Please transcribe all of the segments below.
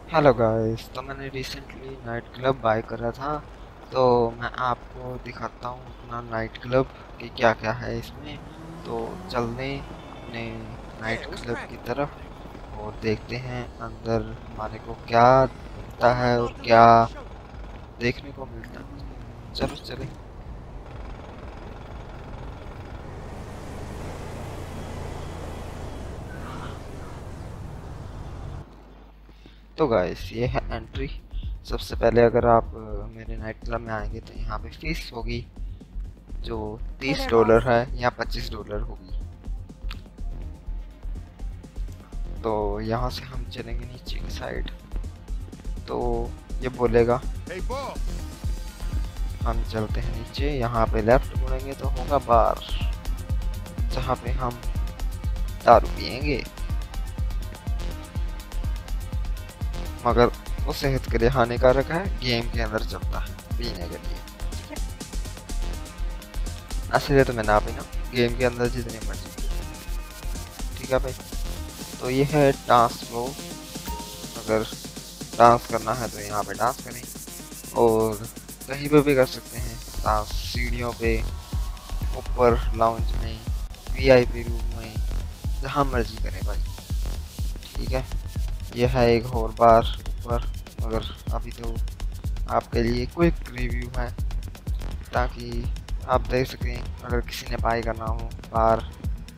Hello guys, तो मैंने recently night club bye करा था। तो मैं आपको दिखाता हूँ अपना नाइट क्लब कि क्या क्या है इसमें। तो चलने अपने नाइट क्लब की तरफ और देखते हैं अंदर हमारे को क्या मिलता है और क्या देखने को मिलता है। चलो चले। तो गाइस, ये है एंट्री। सबसे पहले अगर आप मेरे नाइट क्लब में आएंगे तो यहाँ पे फीस होगी जो $30 है या $25 होगी। तो यहाँ से हम चलेंगे नीचे की साइड। तो ये बोलेगा हम चलते हैं नीचे। यहाँ पे लेफ्ट मुड़ेंगे तो होगा बार, जहाँ पे हम दारू पियेंगे, मगर वो सेहत के लिए हानिकारक है। गेम के अंदर चलता है पीने के लिए। असलिए तो मैं ना पीना, गेम के अंदर जितनी मर्जी पी। ठीक है भाई। तो ये है डांस फ्लोर। अगर डांस करना है तो यहाँ पे डांस करें, और कहीं पे भी कर सकते हैं डांस। सीढ़ियों पे, ऊपर लाउंज में, वीआईपी रूम में, जहाँ मर्जी करें भाई। ठीक है। यह है एक और बार ऊपर, मगर अभी तो आपके लिए क्विक रिव्यू है ताकि आप देख सकें अगर किसी ने बाय करना हो बार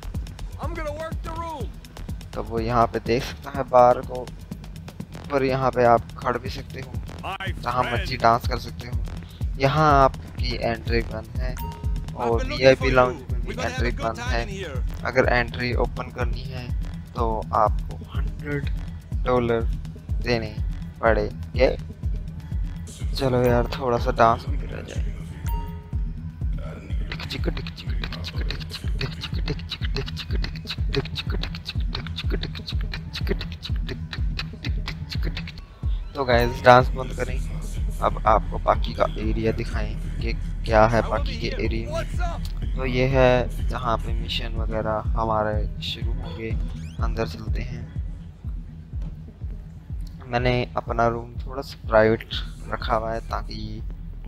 तो वो यहाँ पे देख सकता है बार को। पर यहाँ पे आप खड़ भी सकते हो, जहाँ मर्जी डांस कर सकते हो। यहाँ आपकी एंट्री बंद है और वीआईपी लाउंज में भी एंट्री बंद है। अगर एंट्री ओपन करनी है तो आपको $100 देने पड़ेंगे। चलो यार, थोड़ा सा डांस भी करा जाए। तो गाइस, डांस बंद करें। अब आपको बाकी का एरिया दिखाएं कि क्या है बाकी के एरिया में। तो ये है जहाँ पे मिशन वगैरह हमारे शुरू होंगे। अंदर चलते हैं। मैंने अपना रूम थोड़ा सा प्राइवेट रखा हुआ है ताकि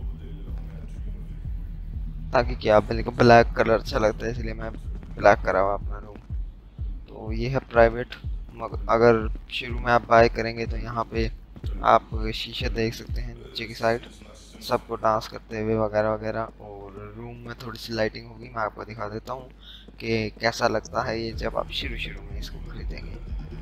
ताकि क्या, बिल्कुल ब्लैक कलर अच्छा लगता है, इसलिए मैं ब्लैक करा हुआ अपना रूम। तो ये है प्राइवेट। अगर शुरू में आप बाय करेंगे तो यहाँ पे आप शीशे देख सकते हैं नीचे की साइड, सबको डांस करते हुए वगैरह वगैरह। और रूम में थोड़ी सी लाइटिंग होगी, मैं आपको दिखा देता हूँ कि कैसा लगता है ये जब आप शुरू शुरू में इसको खरीदेंगे।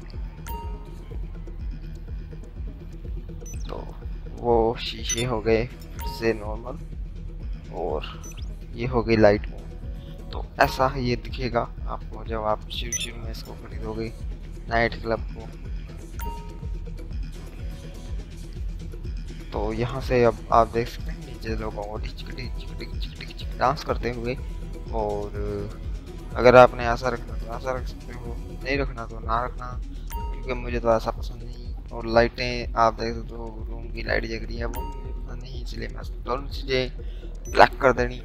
तो वो शीशे हो गए फिर से नॉर्मल, और ये हो गई लाइट। तो ऐसा ये दिखेगा आपको जब आप शुरू शुरू में इसको खरीदोगे नाइट क्लब को। तो यहाँ से अब आप देख सकते हैं नीचे लोगों को डांस करते हुए। और अगर आपने ऐसा रखना तो ऐसा रख सकते हो, नहीं रखना तो ना रखना, क्योंकि मुझे तो ऐसा पसंद नहीं। और लाइटें आप देख सकते हो, रूम की लाइट जग रही है, वो मुझे पसंद नहीं, इसलिए मैं दोनों चीज़ें ब्लैक कर देनी।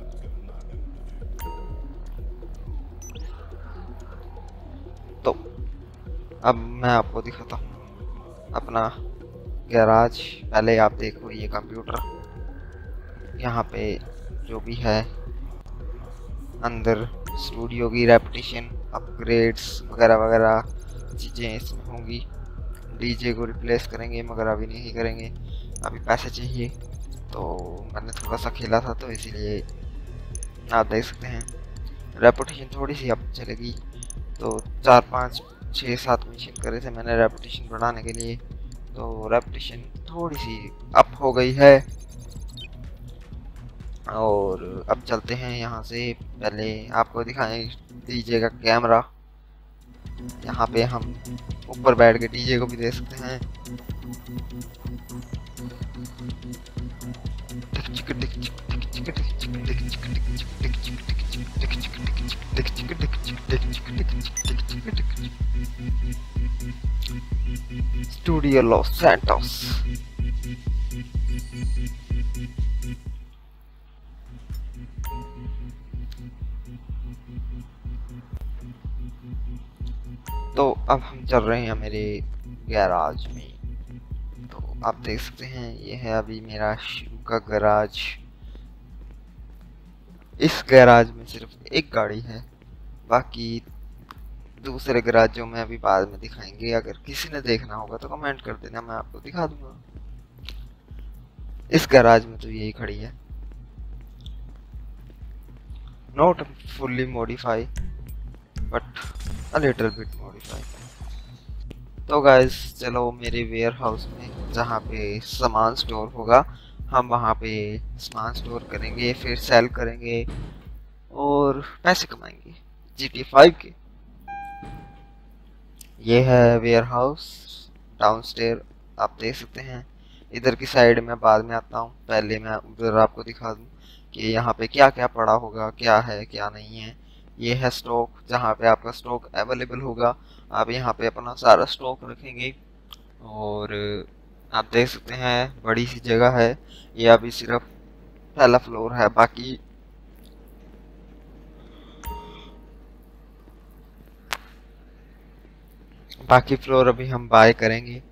तो अब मैं आपको दिखाता हूँ अपना गैराज। पहले आप देखो ये कंप्यूटर, यहाँ पे जो भी है अंदर स्टूडियो की रेपिटेशन, अपग्रेड्स वगैरह वगैरह चीज़ें इसमें होंगी। डीजे को रिप्लेस करेंगे, मगर अभी नहीं करेंगे, अभी पैसे चाहिए। तो मैंने थोड़ा सा खेला था तो इसीलिए आप देख सकते हैं रेपुटेशन थोड़ी सी अब चलेगी। तो 4 5 6 7 मिशन करे थे मैंने रेपुटेशन बढ़ाने के लिए, तो रेपुटेशन थोड़ी सी अप हो गई है। और अब चलते हैं यहाँ से। पहले आपको दिखाएं डीजे का कैमरा। यहाँ पे हम ऊपर बैठ के डीजे को भी देख सकते हैं। Studio Los Santos. तो अब हम चल रहे हैं मेरे गैराज में। आप देख सकते हैं ये है अभी मेरा शुरू का गैराज। इस गैराज में सिर्फ एक गाड़ी है, बाकी दूसरे गैराजों में अभी बाद में दिखाएंगे। अगर किसी ने देखना होगा तो कमेंट कर देना, मैं आपको दिखा दूंगा। इस गैराज में तो यही खड़ी है, not fully modify but a little bit modify. तो गाइस चलो मेरे वेयर हाउस में जहाँ पे सामान स्टोर होगा, हम वहाँ पे सामान स्टोर करेंगे, फिर सेल करेंगे और पैसे कमाएंगे GTA 5 के। ये है वेयर हाउस डाउनस्टेयर, आप देख सकते हैं। इधर की साइड में बाद में आता हूँ, पहले मैं उधर आपको दिखा दूँ कि यहाँ पे क्या क्या पड़ा होगा, क्या है क्या नहीं है। ये है स्टॉक, जहाँ पे आपका स्टॉक अवेलेबल होगा, आप यहाँ पे अपना सारा स्टॉक रखेंगे। और आप देख सकते हैं बड़ी सी जगह है, ये अभी सिर्फ पहला फ्लोर है, बाकी फ्लोर अभी हम बाय करेंगे।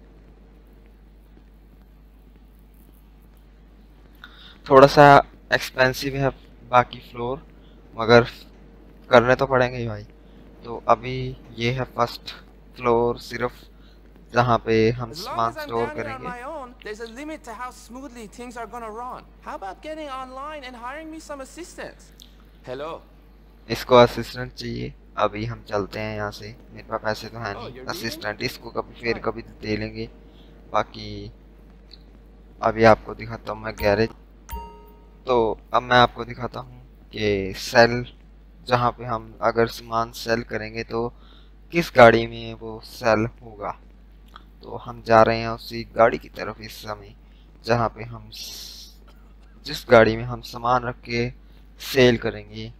थोड़ा सा एक्सपेंसिव है बाकी फ्लोर, मगर करने तो पड़ेंगे ही भाई। तो अभी ये है फर्स्ट फ्लोर सिर्फ, जहाँ पे हम As long सामान as I'm store down here on करेंगे। my own, there's a limit to how smoothly things are gonna run. How about getting online and hiring me some assistants? Hello. इसको assistant चाहिए, अभी हम चलते हैं यहाँ से, मेरे पास पैसे तो है Oh, नहीं। you're leaving? असिस्टेंट इसको कभी फिर Fine. कभी दे लेंगे। बाकी अभी आपको दिखाता हूँ मैं गैरेज। तो अब मैं आपको दिखाता हूँ कि सेल, जहाँ पे हम अगर सामान सेल करेंगे तो किस गाड़ी में वो सेल होगा। तो हम जा रहे हैं उसी गाड़ी की तरफ इस समय, जहाँ पे हम जिस गाड़ी में हम सामान रख के सेल करेंगे।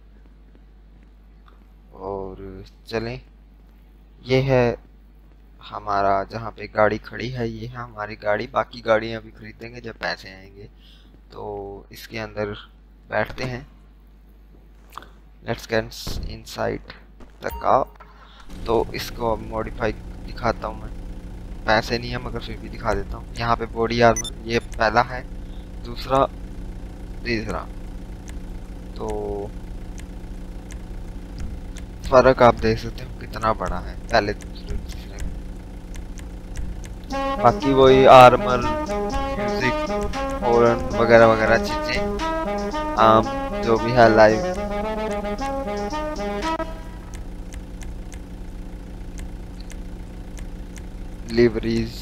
और चलें, ये है हमारा जहाँ पे गाड़ी खड़ी है, ये है हमारी गाड़ी। बाकी गाड़ियाँ भी खरीदेंगे जब पैसे आएंगे। तो इसके अंदर बैठते हैं, let's get inside the car. तो इसको अब मॉडिफाई दिखाता हूँ मैं, पैसे नहीं है मगर फिर भी दिखा देता हूँ। यहाँ पे बॉडी आर्मर ये पहला है, दूसरा, तीसरा। तो फर्क आप देख सकते हो कितना बड़ा है पहले दूसरे तीसरे में। बाकी वही आर्मर, म्यूजिक, हॉर्न वगैरह वगैरह चीजें आम जो भी है, लाइव लिवरीज।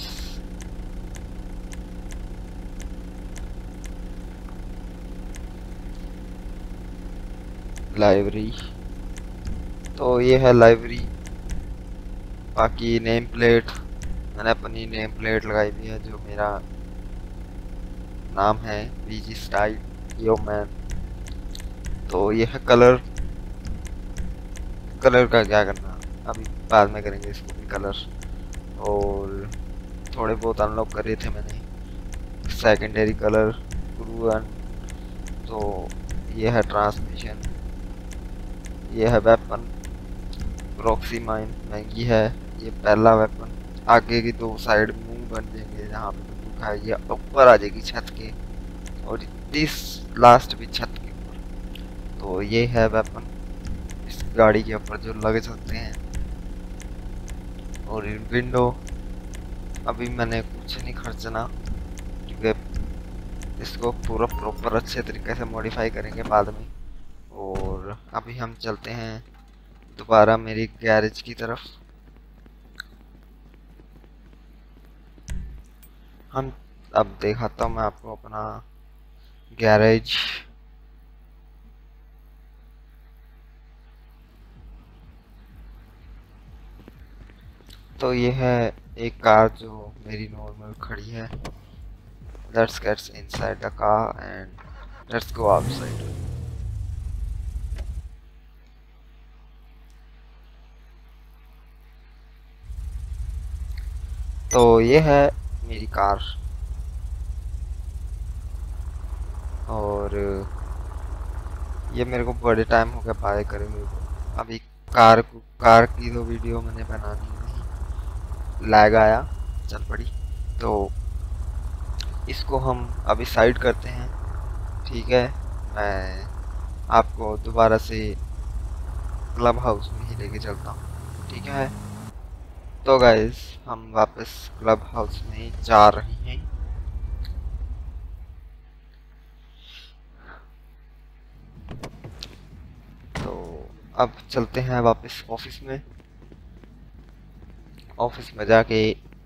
लाइब्रेरी, तो ये है लाइब्रेरी। बाकी नेम प्लेट, मैंने अपनी नेम प्लेट लगाई हुई है, जो मेरा नाम है BG स्टाइल यो मैन। तो ये है कलर, कलर का क्या करना अभी बाद में करेंगे इसको भी कलर। और थोड़े बहुत अनलॉक करे थे मैंने, सेकेंडरी कलर, क्रूअन। तो ये है ट्रांसमिशन, ये है वेपन, प्रॉक्सी माइन महंगी है, ये पहला वेपन। आगे की दो साइड मुंह बन जाएंगे, जहाँ पे बंदूक है ये ऊपर आ जाएगी छत के, और इस लास्ट भी छत के ऊपर। तो ये है वेपन इस गाड़ी के ऊपर जो लग सकते हैं। और विंडो अभी मैंने कुछ नहीं खर्चना, क्योंकि इसको पूरा प्रॉपर अच्छे तरीके से मॉडिफाई करेंगे बाद में। और अभी हम चलते हैं दोबारा मेरी गैरेज की तरफ। हम अब दिखाता हूँ मैं आपको अपना गैरेज। तो ये है एक कार जो मेरी नॉर्मल खड़ी है। Let's get inside the car and let's go outside. तो ये है मेरी कार, और ये मेरे को बड़े टाइम हो गया बाय करे हुए को। अभी कार की तो वीडियो मैंने बनानी नहीं, लैग आया, चल पड़ी। तो इसको हम अभी साइड करते हैं, ठीक है। मैं आपको दोबारा से क्लब हाउस में ही लेके चलता हूँ, ठीक है। तो गाइस हम वापस क्लब हाउस में जा रहे हैं। तो अब चलते हैं वापस ऑफिस में। ऑफिस में जाके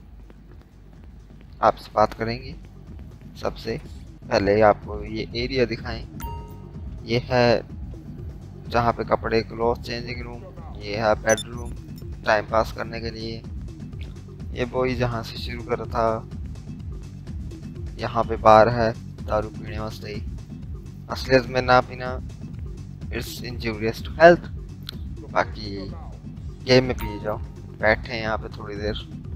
आपसे बात करेंगे। सबसे पहले आपको ये एरिया दिखाएं। ये है जहाँ पे कपड़े क्लॉथ चेंजिंग रूम, ये है बेडरूम टाइम पास करने के लिए। ये बॉय जहाँ से शुरू करा था, यहाँ पे बार है दारू पीने वास्ते। असलियत में ना पीना इट्स इंजूरियस टू हेल्थ, बाकी गेम में पी जाओ। बैठे हैं यहाँ पे थोड़ी देर।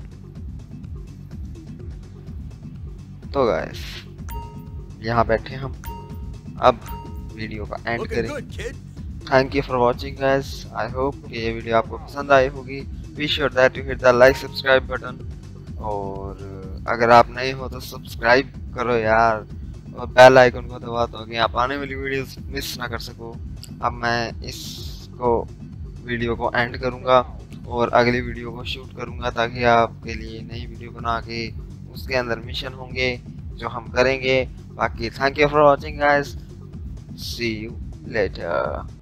तो गाइस यहाँ बैठे हम, अब वीडियो का एंड करें। Thank you for watching guys. I hope कि ये वीडियो आपको पसंद आई होगी। Be sure that you hit the like subscribe button, और अगर आप नए हो तो सब्सक्राइब करो यार, और बेल आइकन को दबा दो कि आप आने वाली वीडियोस मिस ना कर सको। अब मैं इसको वीडियो को एंड करूँगा और अगली वीडियो को शूट करूँगा, ताकि आपके लिए नई वीडियो बना के उसके अंदर मिशन होंगे जो हम करेंगे। बाकी thank you for watching guys, see you letter.